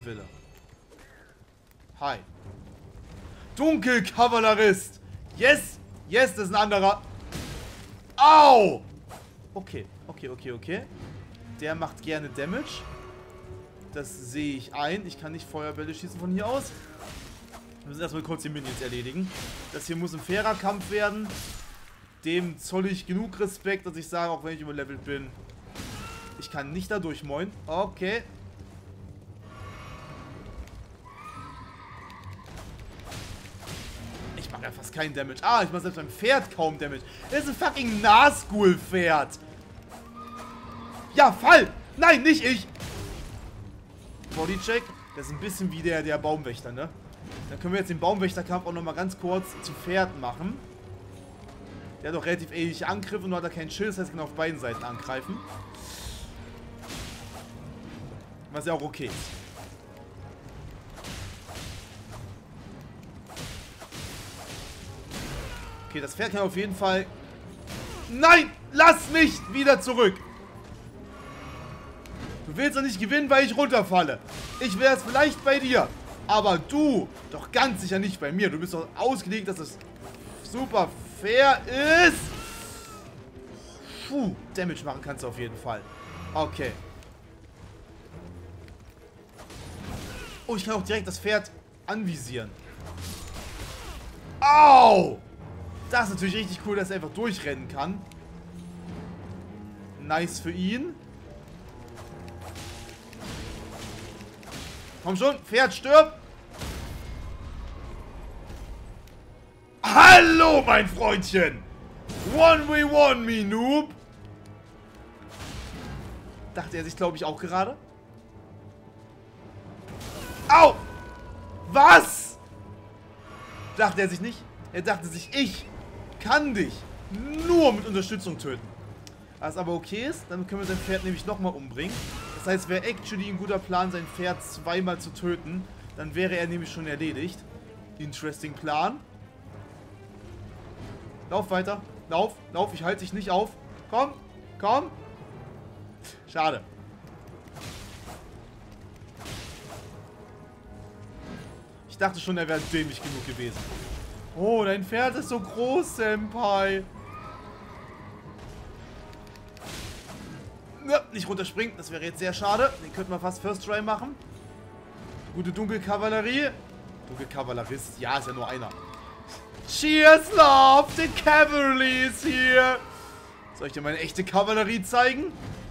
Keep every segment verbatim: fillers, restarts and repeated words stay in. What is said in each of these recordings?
Wille. Hi. Dunkelkavallerist. Yes. Yes, das ist ein anderer. Au. Okay. Okay, okay, okay. Der macht gerne Damage. Das sehe ich ein. Ich kann nicht Feuerbälle schießen von hier aus. Wir müssen erstmal kurz die Minions erledigen. Das hier muss ein fairer Kampf werden. Dem zolle ich genug Respekt, dass ich sage, auch wenn ich überlevelt bin, ich kann nicht da durch, moin. Okay. Ich mache ja fast keinen Damage. Ah, ich mache selbst beim Pferd kaum Damage. Das ist ein fucking Nazgul-Pferd. Ja, Fall! Nein, nicht ich! Bodycheck. Das ist ein bisschen wie der, der Baumwächter, ne? Dann können wir jetzt den Baumwächterkampf auch nochmal ganz kurz zu Pferd machen. Der hat doch relativ ähnliche Angriffe und nur hat er keinen Schild, das heißt, er kann auf beiden Seiten angreifen. Was ja auch okay ist. Okay, das Pferd kann auf jeden Fall... Nein! Lass mich wieder zurück! Du willst doch nicht gewinnen, weil ich runterfalle. Ich wäre es vielleicht bei dir. Aber du, doch ganz sicher nicht bei mir. Du bist doch ausgelegt, dass es super fair ist. Puh, Damage machen kannst du auf jeden Fall. Okay. Oh, ich kann auch direkt das Pferd anvisieren. Au! Das ist natürlich richtig cool, dass er einfach durchrennen kann. Nice für ihn. Komm schon, Pferd, stirb! Hallo, mein Freundchen! One v one, me noob! Dachte er sich, glaube ich, auch gerade. Au! Was? Dachte er sich nicht? Er dachte sich, ich kann dich nur mit Unterstützung töten. Was aber okay ist, dann können wir sein Pferd nämlich nochmal umbringen. Das heißt, wäre actually ein guter Plan, sein Pferd zweimal zu töten, dann wäre er nämlich schon erledigt. Interesting Plan. Lauf weiter. Lauf, lauf, ich halte dich nicht auf. Komm, komm. Schade. Ich dachte schon, er wäre dämlich genug gewesen. Oh, dein Pferd ist so groß, Senpai. Ja, nicht runterspringen, das wäre jetzt sehr schade. Den könnten wir fast First Try machen. Gute Dunkelkavallerie. Dunkelkavallerist, ja, ist ja nur einer. Cheers, Love, the Cavalry ist hier. Soll ich dir meine echte Kavallerie zeigen?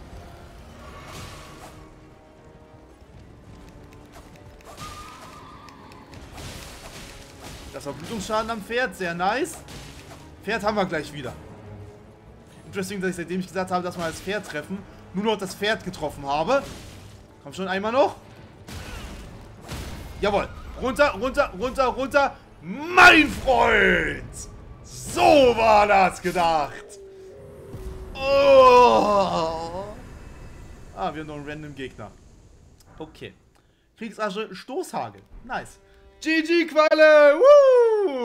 Das war Blutungsschaden am Pferd, sehr nice. Pferd haben wir gleich wieder. Interesting, dass ich, seitdem ich gesagt habe, dass wir das Pferd treffen, nur noch das Pferd getroffen habe. Komm schon, einmal noch. Jawohl. Runter, runter, runter, runter. Mein Freund! So war das gedacht. Oh. Ah, wir haben noch einen random Gegner. Okay. Kriegsasche, Stoßhagel. Nice. G G, Qualle! Woo!